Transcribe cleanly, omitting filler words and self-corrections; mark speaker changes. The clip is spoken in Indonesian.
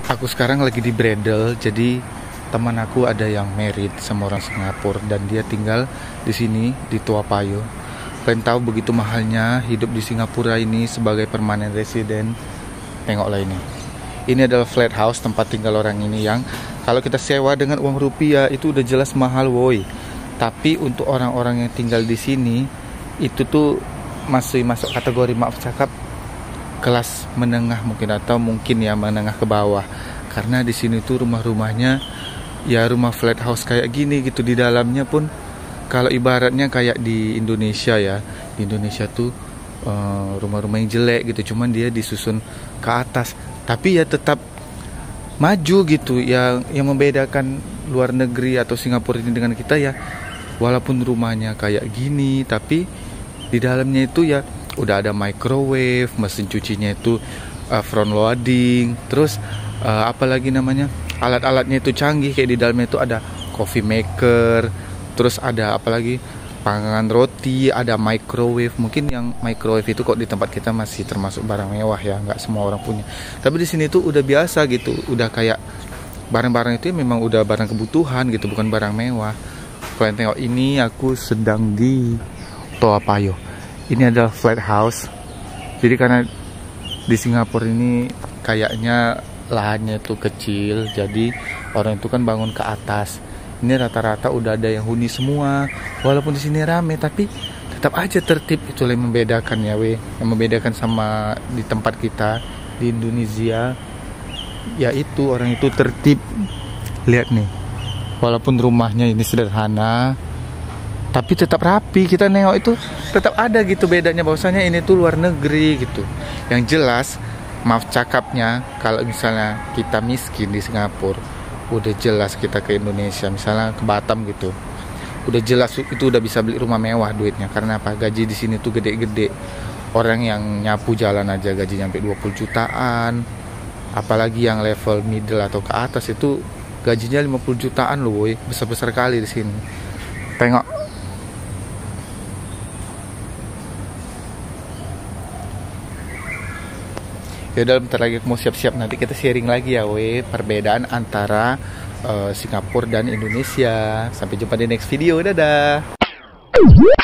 Speaker 1: Aku sekarang lagi di Bredel, jadi teman aku ada yang married sama orang Singapura dan dia tinggal di sini di Toa Payoh. Kalian tahu begitu mahalnya hidup di Singapura ini sebagai permanent resident. Tengoklah ini. Ini adalah flat house tempat tinggal orang ini yang kalau kita sewa dengan uang rupiah itu udah jelas mahal woi. Tapi untuk orang-orang yang tinggal di sini itu tuh masih masuk kategori maaf cakap kelas menengah mungkin atau mungkin ya menengah ke bawah. Karena di sini tuh rumah-rumahnya ya rumah flat house kayak gini gitu, di dalamnya pun kalau ibaratnya kayak di Indonesia ya. Di Indonesia tuh rumah-rumah yang jelek gitu, cuman dia disusun ke atas. Tapi ya tetap maju gitu. Yang membedakan luar negeri atau Singapura ini dengan kita ya, walaupun rumahnya kayak gini, tapi di dalamnya itu ya udah ada microwave, mesin cucinya itu front loading, terus apalagi namanya alat-alatnya itu canggih, kayak di dalamnya itu ada coffee maker, terus ada apalagi panggangan roti, ada microwave. Mungkin yang microwave itu kok di tempat kita masih termasuk barang mewah ya, nggak semua orang punya. Tapi di sini tuh udah biasa gitu, udah kayak barang-barang itu memang udah barang kebutuhan gitu, bukan barang mewah. Kalian tengok ini, aku sedang di Toa Payoh. Ini adalah flat house. Jadi karena di Singapura ini kayaknya lahannya itu kecil, jadi orang itu kan bangun ke atas. Ini rata-rata udah ada yang huni semua. Walaupun di sini rame, tapi tetap aja tertib. Itulah yang membedakan ya yang membedakan sama di tempat kita di Indonesia. Yaitu orang itu tertib. Lihat nih, walaupun rumahnya ini sederhana, tapi tetap rapi. Kita nengok itu tetap ada gitu bedanya, bahwasanya ini tuh luar negeri gitu. Yang jelas maaf cakapnya, kalau misalnya kita miskin di Singapura, udah jelas kita ke Indonesia, misalnya ke Batam gitu, udah jelas itu udah bisa beli rumah mewah duitnya. Karena apa? Gaji di sini tuh gede-gede. Orang yang nyapu jalan aja gajinya sampai 20 jutaan. Apalagi yang level middle atau ke atas itu gajinya 50 jutaan loh woy. Besar-besar kali di sini. Tengok. Ya udah, bentar lagi aku mau siap-siap, nanti kita sharing lagi ya perbedaan antara Singapura dan Indonesia. Sampai jumpa di next video, dadah.